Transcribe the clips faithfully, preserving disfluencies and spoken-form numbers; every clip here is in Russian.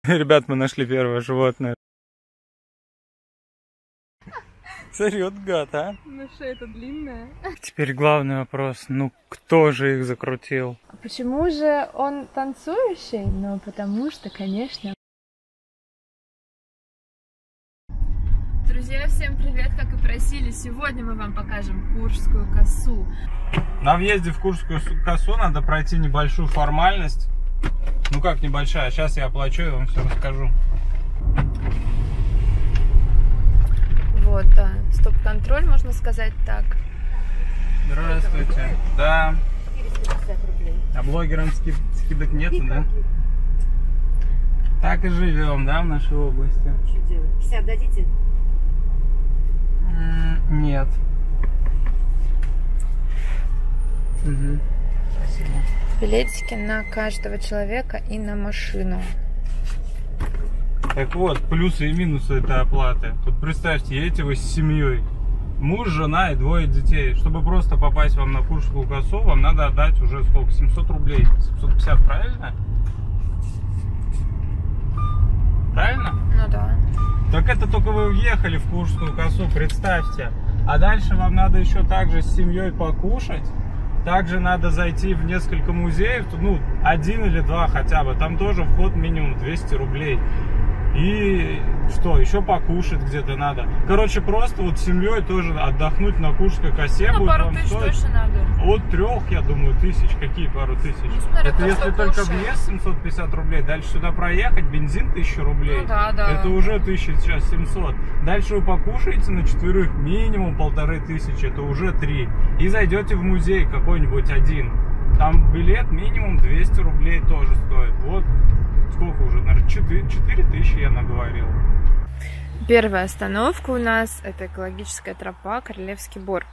Ребят, мы нашли первое животное. Смотри, вот гад, а? Ну шея-то длинная. Теперь главный вопрос. Ну, кто же их закрутил? Почему же он танцующий? Ну, потому что, конечно... Друзья, всем привет! Как и просили, сегодня мы вам покажем Куршскую косу. На въезде в Куршскую косу надо пройти небольшую формальность. Ну как небольшая? Сейчас я оплачу и вам все расскажу. Вот, да. Стоп-контроль, можно сказать так. Здравствуйте. Да. А блогерам скид скидок нет, да? Так и живем, да, в нашей области. Что делать? пятьдесят дадите? Нет. Угу. Спасибо. Билетики на каждого человека и на машину. Так вот, плюсы и минусы этой оплаты. Тут представьте, едете вы с семьей. Муж, жена и двое детей. Чтобы просто попасть вам на Куршскую косу, вам надо отдать уже сколько? семьсот рублей. семьсот пятьдесят, правильно? Правильно? Ну да. Так это только вы въехали в Куршскую косу, представьте. А дальше вам надо еще также с семьей покушать. Также надо зайти в несколько музеев, ну, один или два хотя бы. Там тоже вход минимум двести рублей. И что, еще покушать где-то надо. Короче, просто вот с семьей тоже отдохнуть на Куршской косе. Ну, будет пару вам тысяч стоить точно надо. от трех, я думаю, тысяч. Какие пару тысяч? Ну, смотри, это то, если что только кушаем. въезд семьсот пятьдесят рублей. Дальше сюда проехать, бензин тысяча рублей. Ну, да, да. Это уже тысяча сейчас семьсот. Дальше вы покушаете на четверых минимум полторы тысячи. Это уже три. И зайдете в музей какой-нибудь один. Там билет минимум двести рублей тоже стоит. Вот сколько уже, наверное, четыре тысячи я наговорил. Первая остановка у нас это экологическая тропа Королевский Бор.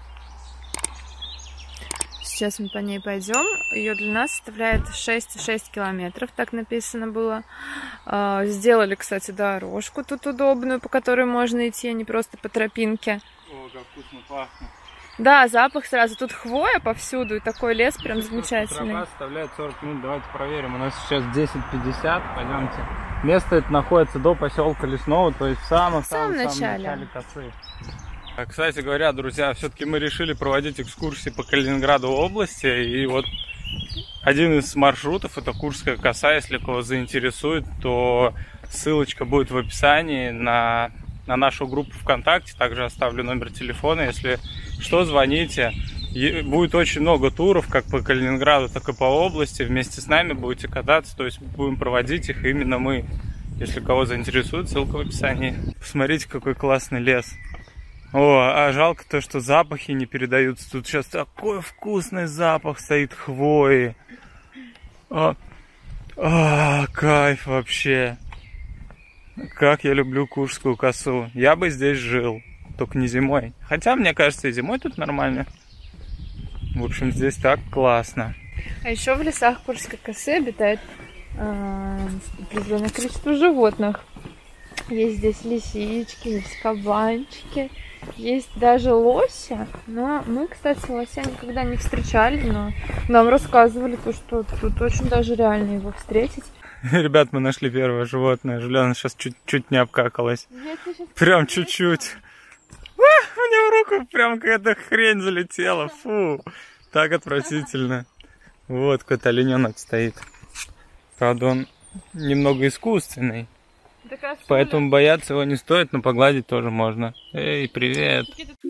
Сейчас мы по ней пойдем. Ее длина составляет шесть и шесть километров, так написано было. Сделали, кстати, дорожку тут удобную, по которой можно идти, а не просто по тропинке. О, как вкусно пахнет. Да, запах сразу. Тут хвоя повсюду, и такой лес прям замечательный. Тропа составляет сорок минут. Давайте проверим. У нас сейчас десять пятьдесят. Пойдемте. Место это находится до поселка Лесного, то есть в самом, в самом, самом начале. начале косы. Кстати говоря, друзья, все-таки мы решили проводить экскурсии по Калининграду области. И вот один из маршрутов это Куршская коса. Если кого заинтересует, то ссылочка будет в описании на, на нашу группу ВКонтакте. Также оставлю номер телефона. Если что, звоните. И будет очень много туров, как по Калининграду, так и по области. Вместе с нами будете кататься, то есть будем проводить их именно мы. Если кого заинтересует, ссылка в описании. Посмотрите, какой классный лес. О, а жалко то, что запахи не передаются. Тут сейчас такой вкусный запах стоит хвои. О, о, кайф вообще. Как я люблю Куршскую косу. Я бы здесь жил, только не зимой. Хотя, мне кажется, и зимой тут нормально. В общем, здесь так классно. А еще в лесах Куршской косы обитает э, определенное количество животных. Есть здесь лисички, есть кабанчики, есть даже лося. Но мы, кстати, лося никогда не встречали, но нам рассказывали, то, что тут очень даже реально его встретить. Ребят, мы нашли первое животное. Жулиана сейчас чуть-чуть не обкакалась. Прям чуть-чуть. У меня в руку прям какая-то хрень залетела. Фу, так отвратительно. Вот какой-то олененок стоит. Правда, он немного искусственный. Поэтому бояться его не стоит, но погладить тоже можно. Эй, привет.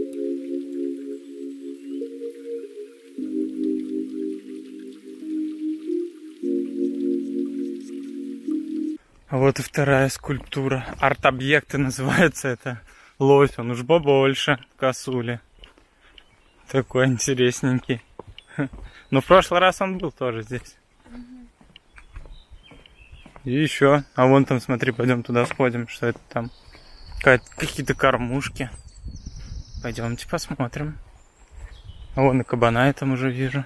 А вот и вторая скульптура. Арт-объекты называется это. Лось, он уж побольше, косули. Такой интересненький. Но в прошлый раз он был тоже здесь. И еще. А вон там, смотри, пойдем туда сходим. Что это там? Какие-то кормушки. Пойдемте посмотрим. А вон и кабана я там уже вижу.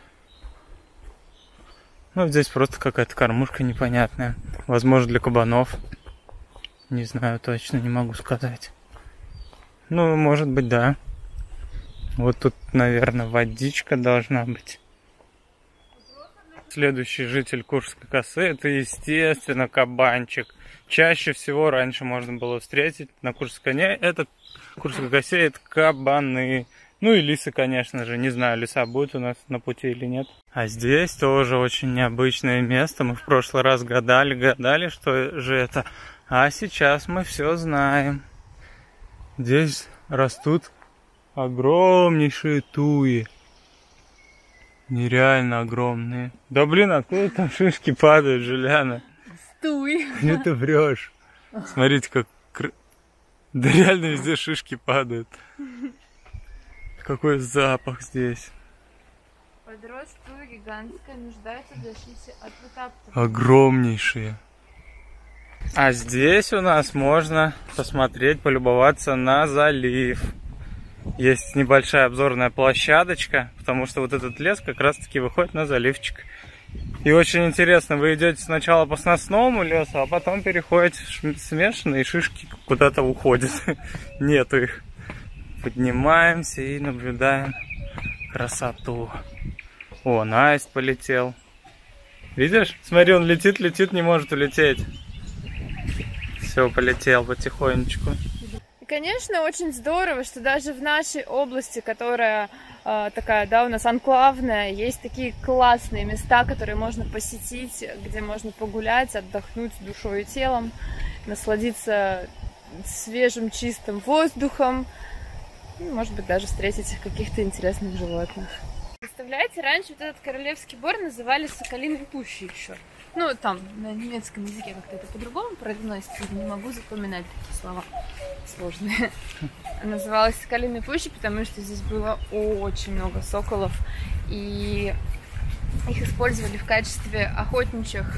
Ну, здесь просто какая-то кормушка непонятная. Возможно, для кабанов. Не знаю, точно не могу сказать. Ну, может быть, да. Вот тут, наверное, водичка должна быть. Следующий житель Курской косы — это, естественно, кабанчик. Чаще всего раньше можно было встретить на Курской коне. Это Курской косе — это кабаны. Ну и лисы, конечно же. Не знаю, лиса будет у нас на пути или нет. А здесь тоже очень необычное место. Мы в прошлый раз гадали, гадали, что же это. А сейчас мы все знаем. Здесь растут огромнейшие туи. Нереально огромные. Да блин, откуда там шишки падают, Жуляна? Туи. Где ты врешь? Смотрите, как... Да реально везде шишки падают. Какой запах здесь. Подрост туи гигантская, нуждается в защите от вытаптывания. Огромнейшие. А здесь у нас можно посмотреть, полюбоваться на залив. Есть небольшая обзорная площадочка, потому что вот этот лес как раз таки выходит на заливчик. И очень интересно, вы идете сначала по сносному лесу, а потом переходите в смешанные, и шишки куда-то уходят. Нету их. Поднимаемся и наблюдаем красоту. О, Наист полетел. Видишь? Смотри, он летит, летит, не может улететь. Все, полетел потихонечку. И, конечно, очень здорово, что даже в нашей области, которая э, такая, да, у нас анклавная, есть такие классные места, которые можно посетить, где можно погулять, отдохнуть душой и телом, насладиться свежим, чистым воздухом. Может быть, даже встретить каких-то интересных животных. Представляете, раньше вот этот Королевский Бор называли Соколиной Пущей еще. Ну, там, на немецком языке как-то это по-другому произносится, не могу запоминать такие слова сложные. Называлась Соколиной Пущей, потому что здесь было очень много соколов, и их использовали в качестве охотничьих,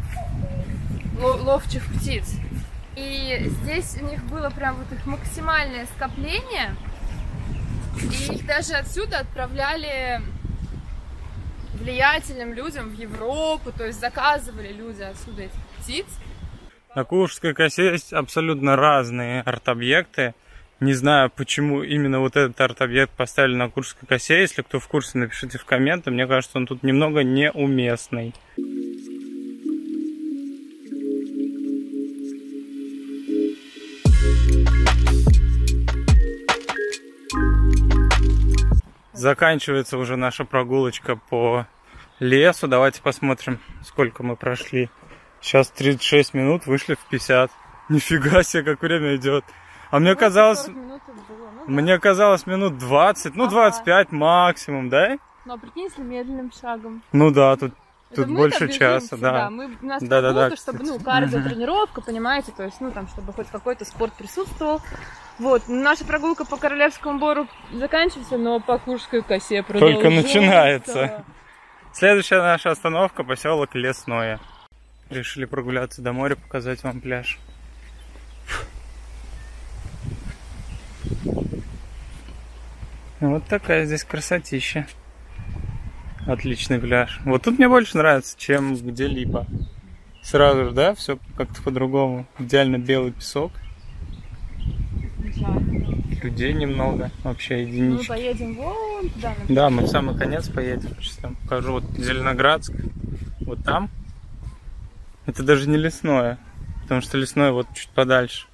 ловчих птиц. И здесь у них было прям вот их максимальное скопление. И их даже отсюда отправляли влиятельным людям в Европу, то есть заказывали люди отсюда этих птиц. На Курской косе есть абсолютно разные арт-объекты. Не знаю, почему именно вот этот арт-объект поставили на Курской косе. Если кто в курсе, напишите в комменты. Мне кажется, он тут немного неуместный. Заканчивается уже наша прогулочка по лесу. Давайте посмотрим, сколько мы прошли. Сейчас тридцать шесть минут, вышли в пятьдесят. Нифига себе, как время идет. А мне казалось, Ну, мне казалось минут двадцать, ну двадцать пять максимум, да? Ну, а прикинь, если медленным шагом. Ну да, тут, Это тут мы больше бежим часа, сюда. да. Мы, у нас Да, да, прогулка, да, чтобы, кстати. ну, кардио-тренировка, понимаете, то есть, ну, там, чтобы хоть какой-то спорт присутствовал. Вот, наша прогулка по Королевскому Бору заканчивается, но по Курской косе продолжается. Только начинается. Следующая наша остановка — поселок Лесное. Решили прогуляться до моря, показать вам пляж. Вот такая здесь красотища. Отличный пляж. Вот тут мне больше нравится, чем где-либо. Сразу же, да, все как-то по-другому. Идеально белый песок. Людей немного, вообще Мы единички. поедем вон туда. Да, мы в самый конец поедем. Сейчас там покажу. Вот Зеленоградск. Вот там. Это даже не Лесное. Потому что Лесное вот чуть подальше.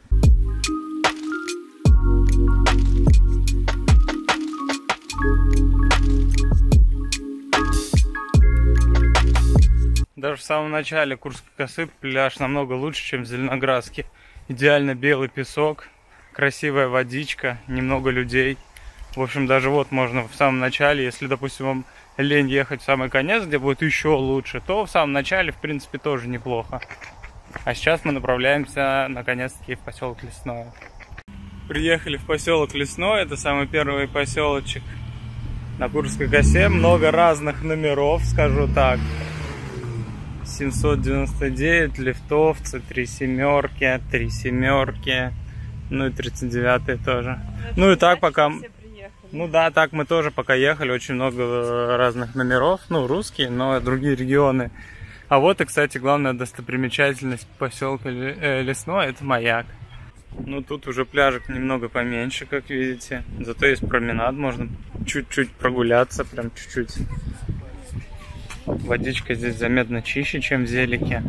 Даже в самом начале Курской косы пляж намного лучше, чем в Зеленоградске. Идеально белый песок, красивая водичка, немного людей. В общем, даже вот можно в самом начале, если, допустим, вам лень ехать в самый конец, где будет еще лучше, то в самом начале, в принципе, тоже неплохо. А сейчас мы направляемся, наконец-таки, в поселок Лесное. Приехали в поселок Лесное, это самый первый поселочек на Курской косе. Много разных номеров, скажу так. семьсот девяносто девять, Лифтовцы, три семерки, три семерки, ну и тридцать девятый тоже. Это ну и так пока... Ну да, так мы тоже пока ехали, очень много разных номеров, ну русские, но другие регионы. А вот и, кстати, главная достопримечательность поселка Лесное — это маяк. Ну тут уже пляжик немного поменьше, как видите, зато есть променад, можно чуть-чуть прогуляться, прям чуть-чуть. Водичка здесь заметно чище, чем в Зелике.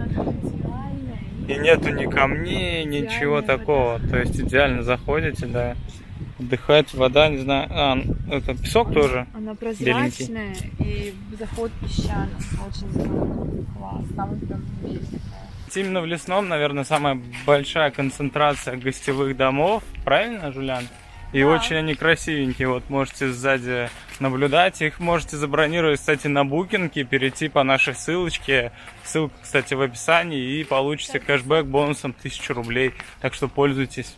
И нету ни камней, ничего такого. То есть идеально заходите, да. Отдыхать, вода, не знаю. А, это песок тоже. Она прозрачная, беленький. И заход песчаный. Очень класс. Там прям есть. Именно в Лесном, наверное, самая большая концентрация гостевых домов. Правильно, Жулян? И да. Очень они красивенькие. Вот можете сзади наблюдать. Их можете забронировать, кстати, на букинге, перейти по нашей ссылочке. Ссылка, кстати, в описании. И получите кэшбэк бонусом тысячу рублей. Так что пользуйтесь.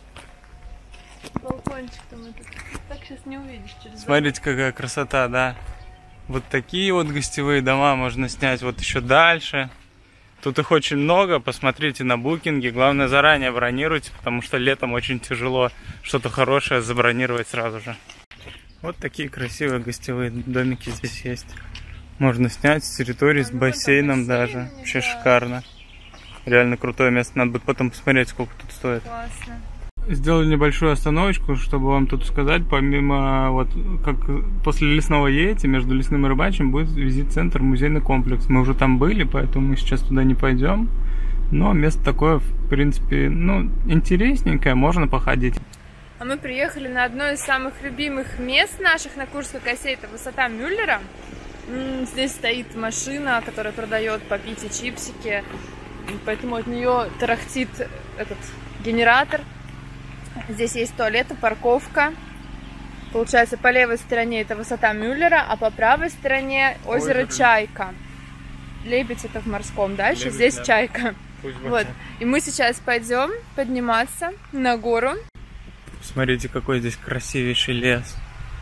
Балкончик там этот. Так сейчас не увидишь через. Смотрите, какая красота, да. Вот такие вот гостевые дома можно снять вот еще дальше. Тут их очень много, посмотрите на букинге. Главное, заранее бронируйте, потому что летом очень тяжело что-то хорошее забронировать сразу же. Вот такие красивые гостевые домики здесь есть. Можно снять с территории, с бассейном даже. Вообще шикарно. Реально крутое место. Надо будет потом посмотреть, сколько тут стоит. Классно. Сделали небольшую остановочку, чтобы вам тут сказать, помимо, вот, как после Лесного едете, между Лесным и Рыбачьим будет визит-центр, музейный комплекс. Мы уже там были, поэтому мы сейчас туда не пойдем. Но место такое, в принципе, ну, интересненькое, можно походить. А мы приехали на одно из самых любимых мест наших на Курской косе, это высота Мюллера. Здесь стоит машина, которая продает попить и чипсики, поэтому от нее тарахтит этот генератор. Здесь есть туалеты, парковка. Получается, по левой стороне это высота Мюллера, а по правой стороне озеро, озеро. Чайка. Лебедь это в морском. Дальше Лебедь, здесь да. Чайка. Вот. И мы сейчас пойдем подниматься на гору. Смотрите, какой здесь красивейший лес.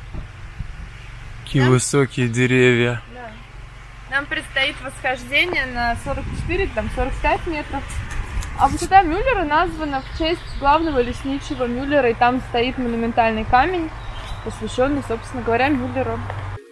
Какие да? высокие деревья. Да. Нам предстоит восхождение на сорок четыре, там сорок пять метров. А высота Мюллера названа в честь главного лесничего Мюллера, и там стоит монументальный камень, посвященный, собственно говоря, Мюллеру.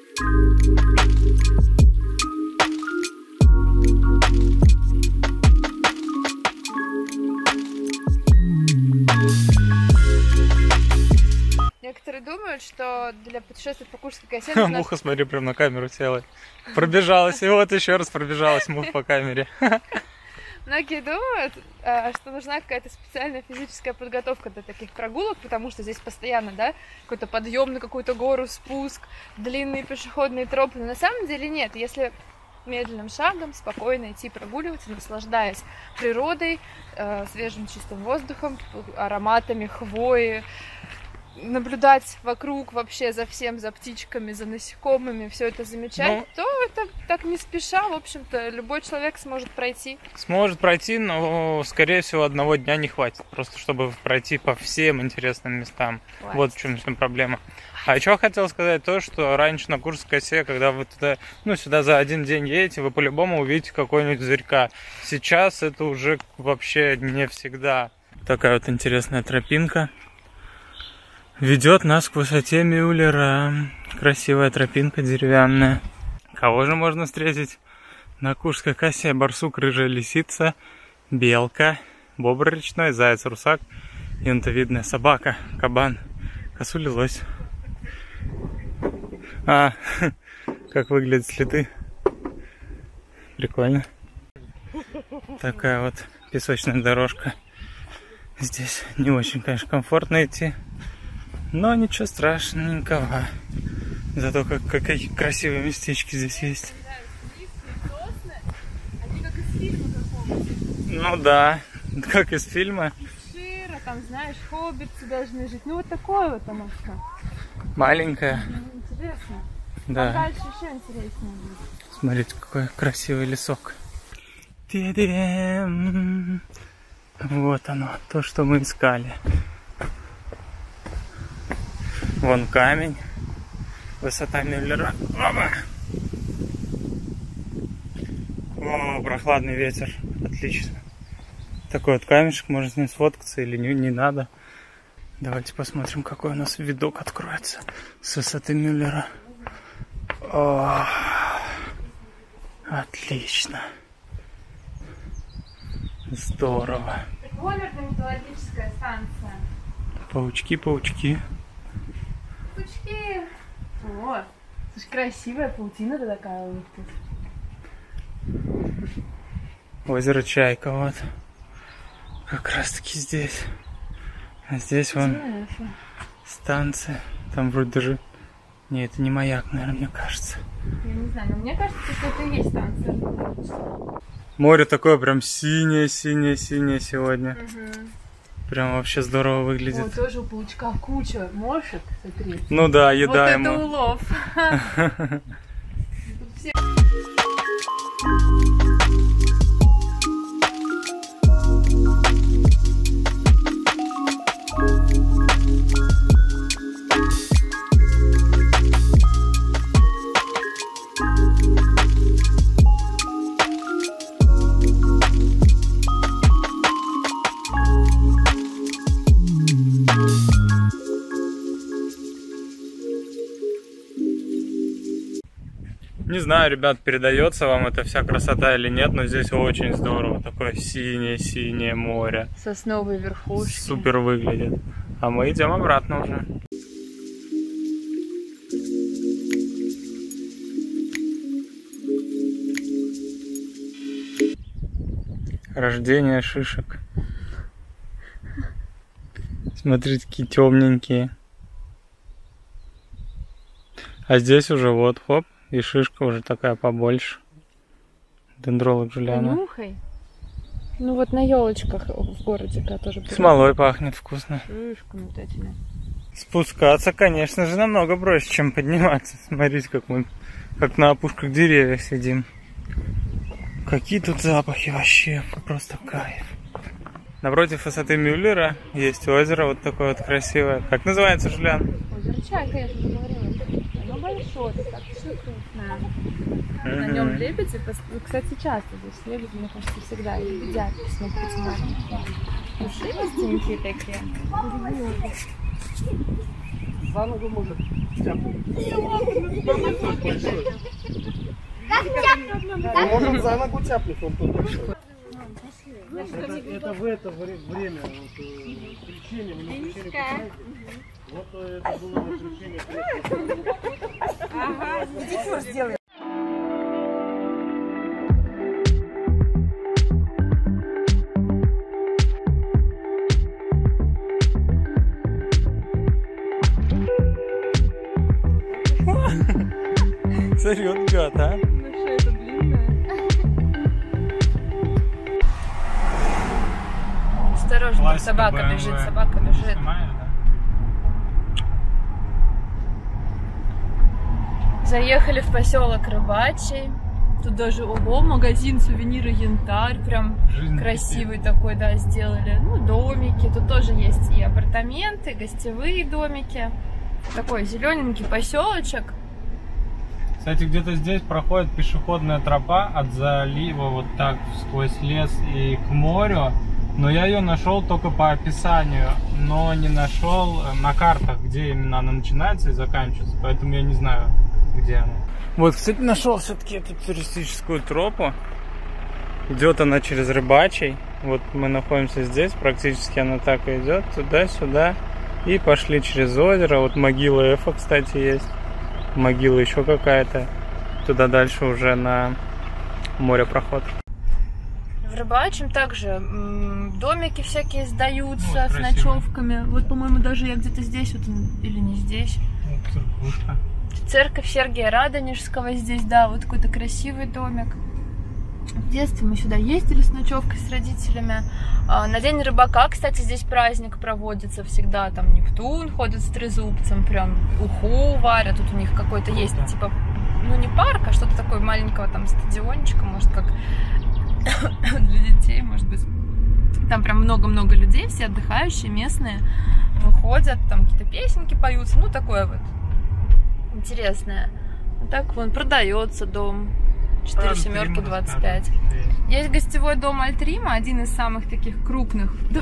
Некоторые думают, что для путешествия по Курской косе нужно... Муха, смотри, прям на камеру села. Пробежалась, и вот еще раз пробежалась муха по камере. Многие думают, что нужна какая-то специальная физическая подготовка для таких прогулок, потому что здесь постоянно, да, какой-то подъем на какую-то гору, спуск, длинные пешеходные тропы. Но на самом деле нет. Если медленным шагом спокойно идти прогуливаться, наслаждаясь природой, свежим чистым воздухом, ароматами хвои, наблюдать вокруг вообще за всем, за птичками, за насекомыми, все это замечать, ну, то это так не спеша, в общем-то, любой человек сможет пройти. Сможет пройти, но, скорее всего, одного дня не хватит, просто чтобы пройти по всем интересным местам. Хватит. Вот в чем проблема. А еще хотел сказать то, что раньше на Курской косе, когда вы туда, ну, сюда за один день едете, вы по-любому увидите какого-нибудь зверька. Сейчас это уже вообще не всегда. Такая вот интересная тропинка ведет нас к высоте Мюллера. Красивая тропинка деревянная. Кого же можно встретить на Курской косе? Барсук, рыжая лисица, белка, бобр речной, заяц, русак, янтовидная собака, кабан, косуля, лось. А, как выглядят следы. Прикольно. Такая вот песочная дорожка. Здесь не очень, конечно, комфортно идти. Но ничего страшненького. Зато как, какие красивые местечки здесь есть. Они как из фильма какого-то. Ну да, как из фильма. Шира, там, знаешь, хоббиты должны жить. Ну вот такое вот оно все. Маленькая. Ну, интересно. Да. А дальше еще интереснее будет. Смотрите, какой красивый лесок. Ти-дим. Вот оно, то, что мы искали. Вон камень, высота Мюллера. Опа! О, прохладный ветер, отлично. Такой вот камешек, можно с ним сфоткаться или не, не надо. Давайте посмотрим, какой у нас видок откроется с высоты Мюллера. О, отлично. Здорово. Прикольная метеорологическая станция. Паучки, паучки. Паучки. Вот. Слушай, красивая паутина-то такая у них тут. Озеро Чайка, вот. Как раз таки здесь. А здесь вон станция. Там вроде даже... Не, это не маяк, наверное, мне кажется. Я не знаю, но мне кажется, что это и есть станция. Море такое прям синее-синее-синее сегодня. Угу. Прям вообще здорово выглядит. О, тоже у паучка куча мошек, смотри. Ну да, еда вот ему. Это улов. Не знаю, ребят, передается вам эта вся красота или нет, но здесь очень здорово. Такое синее-синее море. Сосновые верхушки. Супер выглядит. А мы идем обратно уже. Рождение шишек. Смотрите, какие темненькие. А здесь уже вот, хоп, и шишка уже такая побольше. Дендролог Джулиана. Понюхай. Ну вот на елочках в городе, когда тоже... Смолой пахнет вкусно. Шишку метательно. Спускаться, конечно же, намного проще, чем подниматься. Смотрите, как мы как на опушках деревьев сидим. Какие тут запахи вообще, просто кайф. Напротив высоты Мюллера есть озеро вот такое вот красивое. Как называется, Жулян? Озеро Чайка, я же говорила. Оно большое, достаточно крупное. Mm-hmm. На нем лебеди, кстати, часто здесь лебеди, мне кажется, всегда едят. Смотрите, маленькие. Пушистенькие такие. За ногу может тяпнуть. Можем за ногу тяпнуть, он тут большой. Это, это в это время вот, крещения, мы не крещение почитаете. Вот это было на крещение. Ага, педикюр сделаем. Смотри, он гад, а? Ну что, это длинная? Осторожно, Классика собака бэ эм вэ. бежит, собака бежит. Снимаешь, да? Заехали в поселок Рыбачий. Тут даже, ого, магазин сувениры Янтарь. Прям Жизнь красивый такой, да, сделали. Ну, домики. Тут тоже есть и апартаменты, гостевые домики. Такой зелененький поселочек. Кстати, где-то здесь проходит пешеходная тропа от залива вот так сквозь лес и к морю. Но я ее нашел только по описанию, но не нашел на картах, где именно она начинается и заканчивается. Поэтому я не знаю, где она. Вот, кстати, нашел все-таки эту туристическую тропу. Идет она через Рыбачий. Вот мы находимся здесь, практически она так и идет туда-сюда. И пошли через озеро. Вот могила Эфа, кстати, есть. Могила еще какая-то. Туда дальше уже на море проход. В Рыбачьем также м, домики всякие сдаются, Ну, с ночевками. Вот, по-моему, даже я где-то здесь, вот, или не здесь. Вот церквушка. Церковь Сергия Радонежского здесь, да, вот какой-то красивый домик. В детстве мы сюда ездили с ночевкой с родителями. А, на День рыбака, кстати, здесь праздник проводится всегда. Там Нептун ходит с трезубцем, прям уху варят. Тут у них какой-то есть, типа, ну не парк, а что-то такое маленького там стадиончика, может, как для детей, может быть. Там прям много-много людей, все отдыхающие, местные, выходят, там какие-то песенки поются, ну такое вот интересное. Вот так вон продается дом. четыре семерки двадцать пять. Есть гостевой дом Альтрима, один из самых таких крупных. Да.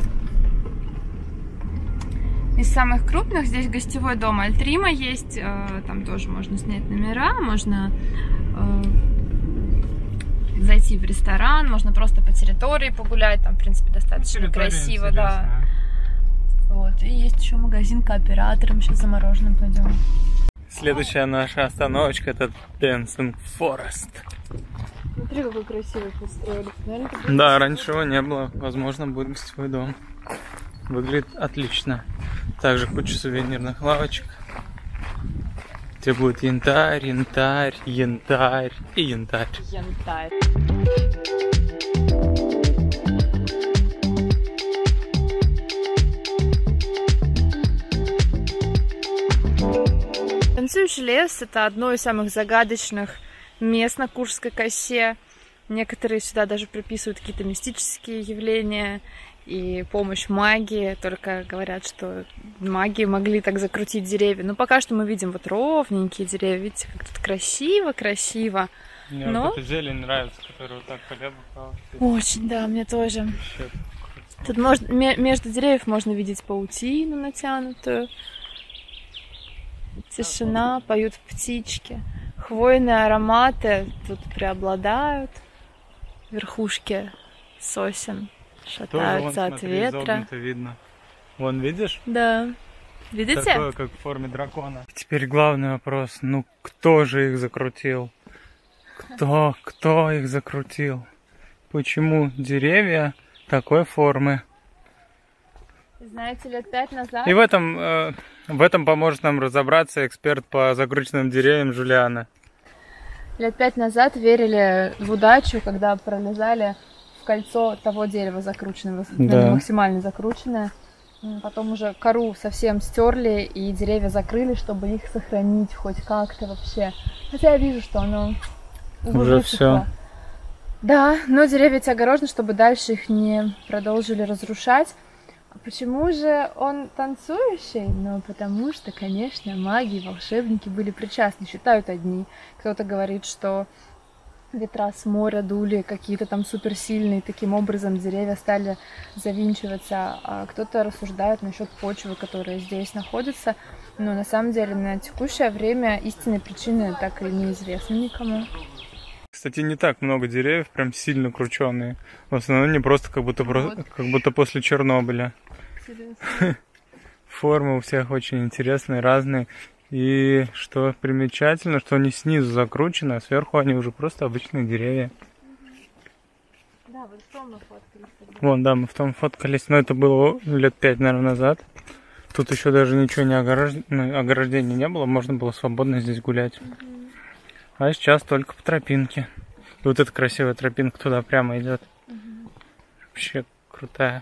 Из самых крупных здесь гостевой дом Альтрима есть. Там тоже можно снять номера, можно зайти в ресторан, можно просто по территории погулять. Там, в принципе, достаточно ну, красиво, да. Вот. И есть еще магазин Кооператор. Мы сейчас за мороженым пойдем. Следующая наша остановочка — это Dancing Forest. Смотри, какой красивый построили. Наверное, Да, раньше его не было. Возможно, будет гостевой дом. Выглядит отлично. Также куча сувенирных лавочек. Где будет янтарь, янтарь, янтарь и янтарь. Янтарь. Танцующий лес — это одно из самых загадочных мест на Куршской косе. Некоторые сюда даже приписывают какие-то мистические явления и помощь магии. Только говорят, что маги могли так закрутить деревья. Но пока что мы видим вот ровненькие деревья. Видите, как тут красиво-красиво. Мне Но... вот эта зелень нравится, которая вот так по лебу. Очень, да, мне тоже. Тут можно, между деревьев можно видеть паутину натянутую. Тишина, поют птички. Хвойные ароматы тут преобладают. Верхушки сосен шатаются от ветра. Видно. Вон, видишь? Да. Видите? Такое, как в форме дракона. Теперь главный вопрос. Ну, кто же их закрутил? Кто? Кто их закрутил? Почему деревья такой формы? Знаете, лет пять назад... И в этом, э, в этом поможет нам разобраться эксперт по закрученным деревьям Жулиана. Лет пять назад верили в удачу, когда пролезали в кольцо того дерева закрученного, да. максимально закрученное. Потом уже кору совсем стерли и деревья закрыли, чтобы их сохранить хоть как-то вообще. Хотя я вижу, что оно уже все. Да, но деревья эти огорожены, чтобы дальше их не продолжили разрушать. Почему же он танцующий? Ну, потому что, конечно, маги и волшебники были причастны, считают одни. Кто-то говорит, что ветра с моря дули какие-то там суперсильные, таким образом деревья стали завинчиваться, а кто-то рассуждает насчет почвы, которая здесь находится. Но на самом деле на текущее время истинной причины так и неизвестно никому. Кстати, не так много деревьев, прям сильно крученые. В основном не просто как будто, вот. как будто после Чернобыля. Формы у всех очень интересные, разные. И что примечательно, что они снизу закручены, а сверху они уже просто обычные деревья. Да, вот в том мы фоткались. Вон, да, мы в том фоткались, но это было лет пять, наверное, назад. Тут еще даже ничего не огорождено, ну, ограждения не было, можно было свободно здесь гулять. Угу. А сейчас только по тропинке. И вот эта красивая тропинка туда прямо идет. Угу. Вообще крутая.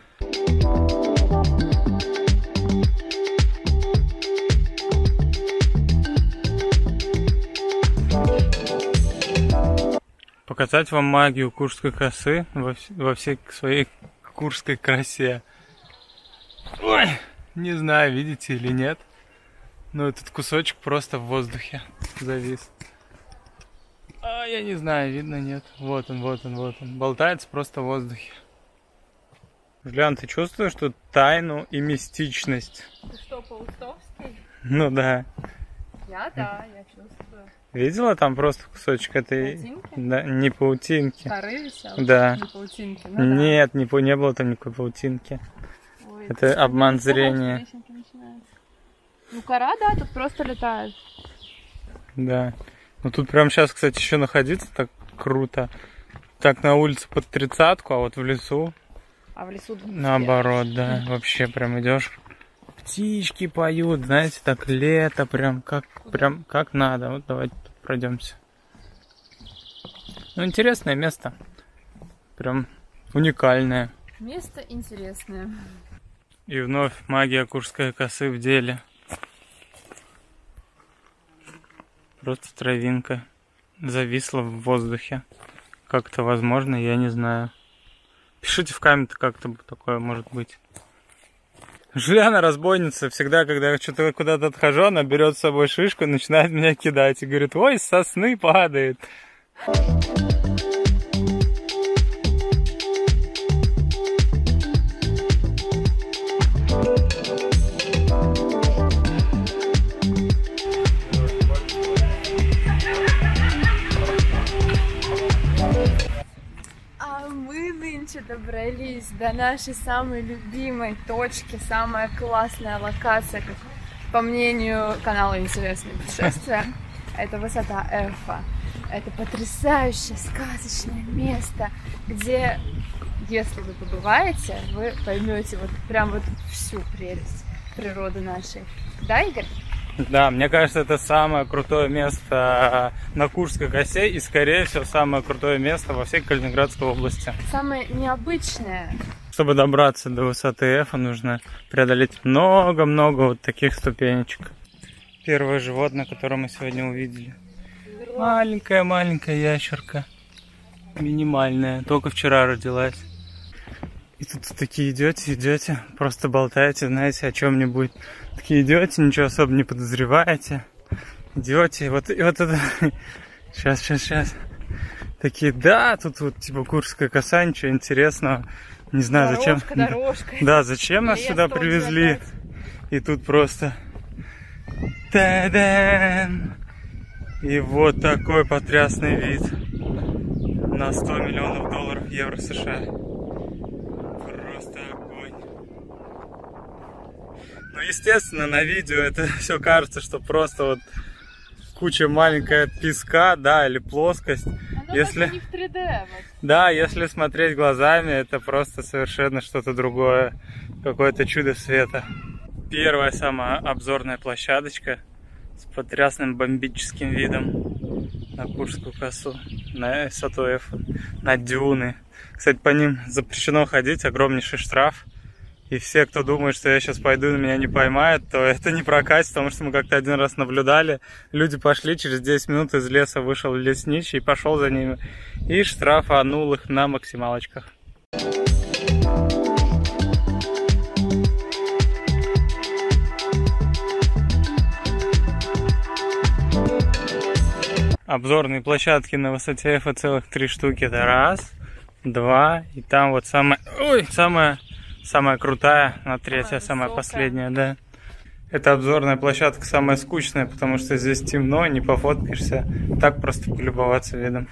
Показать вам магию Куршской косы во, во всей своей куршской красе. Ой, не знаю, видите или нет, но этот кусочек просто в воздухе завис. А, я не знаю, видно, нет. Вот он, вот он, вот он. Болтается просто в воздухе. Жулян, ты чувствуешь тут тайну и мистичность? Ты что, Паустовский? Ну да. Я, да, я чувствую. Видела там просто кусочек этой... Паутинки? Да, не паутинки. Коры висел? Да. Не паутинки, ну, Нет, да. не, не было там никакой паутинки. Ой, это это обман зрения. Ну кора, да, тут просто летает. Да. Ну тут прямо сейчас, кстати, еще находиться так круто. Так на улице под тридцатку, а вот в лесу... А в лесу... Наоборот, да. Вообще прям идешь... Птички поют, знаете, так лето, прям как, прям как надо. Вот давайте тут пройдемся. Ну, интересное место. Прям уникальное. Место интересное. И вновь магия Куршской косы в деле. Просто травинка зависла в воздухе. Как это возможно, я не знаю. Пишите в комментах, как это такое может быть. Жуляна разбойница, всегда, когда я что-то куда-то отхожу, она берет с собой шишку и начинает меня кидать. И говорит, ой, с сосны падает. Добрались до нашей самой любимой точки, самая классная локация, как, по мнению канала «Интересные путешествия». Это высота Эфа. Это потрясающее, сказочное место, где, если вы побываете, вы поймете вот прям вот всю прелесть природы нашей. Да, Игорь? Да, мне кажется, это самое крутое место на Курской косе и, скорее всего, самое крутое место во всей Калининградской области. Самое необычное. Чтобы добраться до высоты Эфа, нужно преодолеть много-много вот таких ступенечек. Первое животное, которое мы сегодня увидели. Маленькая-маленькая ящерка. Минимальная, только вчера родилась. И тут такие идете, идете, просто болтаете, знаете, о чем-нибудь. Такие идете, ничего особо не подозреваете. Идете, и вот, и вот это... Сейчас, сейчас, сейчас. Такие, да, тут вот типа Курская коса, ничего интересного. Не знаю, Дорожка, зачем... дорожка. Да, зачем нас Лес сюда тоже привезли. опять. И тут просто... Та-дам! И вот такой потрясный вид на сто миллионов долларов евро США. Просто огонь. Ну, естественно, на видео это все кажется, что просто вот куча маленькая песка, да, или плоскость. Оно если... даже не в три дэ. Вот. Да, если смотреть глазами, это просто совершенно что-то другое. Какое-то чудо света. Первая самая обзорная площадочка с потрясным бомбическим видом на Курскую косу, на высоту Эфа, на дюны. Кстати, по ним запрещено ходить, огромнейший штраф. И все, кто думает, что я сейчас пойду и меня не поймают, то это не прокатит, потому что мы как-то один раз наблюдали. Люди пошли, через десять минут из леса вышел лесничий и пошел за ними. И штрафанул их на максималочках. Обзорные площадки на высоте Эфа целых три штуки. Это раз, два, и там вот самая, ой, самая, самая крутая, на третья, самая, самая последняя, да. Это обзорная площадка самая скучная, потому что здесь темно, не пофоткаешься. Так просто полюбоваться видом.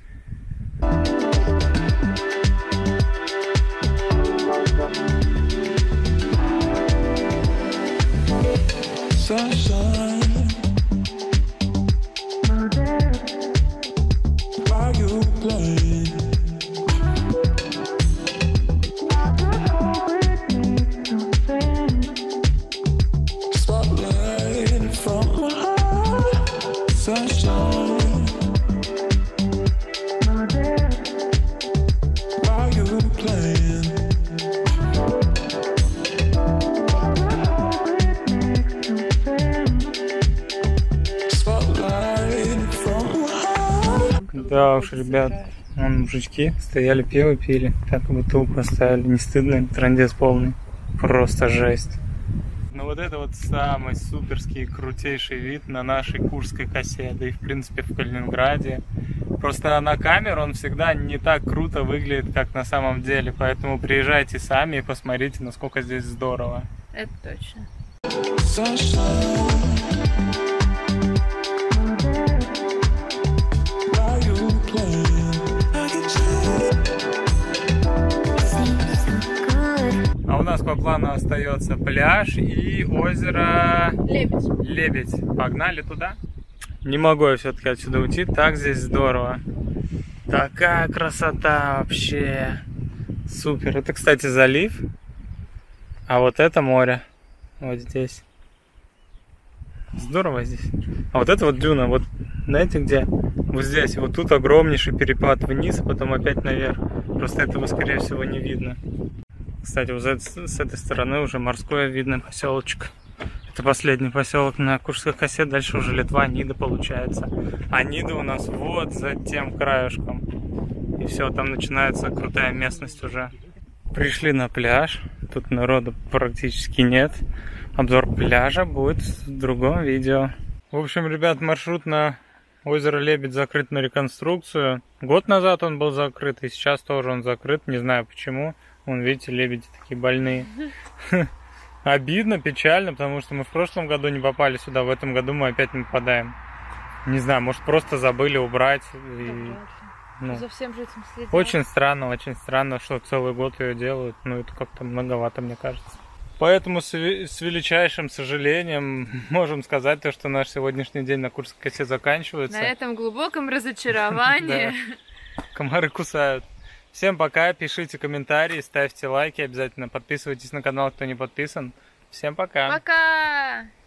Да уж, ребят, вон мужички стояли, пиво пили, так бутылку оставили, не стыдно, трындец полный, просто жесть. Ну вот это вот самый суперский, крутейший вид на нашей Курской косе, да и в принципе в Калининграде. Просто на камеру он всегда не так круто выглядит, как на самом деле, поэтому приезжайте сами и посмотрите, насколько здесь здорово. Это точно. А у нас по плану остается пляж и озеро Лебедь. Лебедь. Погнали туда? Не могу я все-таки отсюда уйти, так здесь здорово. Такая красота вообще. Супер. Это, кстати, залив. А вот это море. Вот здесь. Здорово здесь. А вот это вот дюна. Вот знаете где? Вот здесь. Вот тут огромнейший перепад вниз, а потом опять наверх. Просто этого, скорее всего, не видно. Кстати, вот с этой стороны уже морской видный поселочек. Это последний поселок на Курской косе. Дальше уже Литва, Нида получается. А Нида у нас вот за тем краешком. И все, там начинается крутая местность уже. Пришли на пляж. Тут народу практически нет. Обзор пляжа будет в другом видео. В общем, ребят, маршрут на озеро Лебедь закрыт на реконструкцию. Год назад он был закрыт, и сейчас тоже он закрыт. Не знаю почему. Вон, видите, лебеди такие больные. Обидно, печально, потому что мы в прошлом году не попали сюда, в этом году мы опять не попадаем. Не знаю, может просто забыли убрать. И, ну, За всем же этим следят. очень странно, очень странно, что целый год ее делают. Ну, это как-то многовато, мне кажется. Поэтому с, с величайшим сожалением можем сказать, то, что наш сегодняшний день на Курской косе заканчивается. На этом глубоком разочаровании. Комары кусают. Всем пока, пишите комментарии, ставьте лайки, обязательно подписывайтесь на канал, кто не подписан. Всем пока. Пока!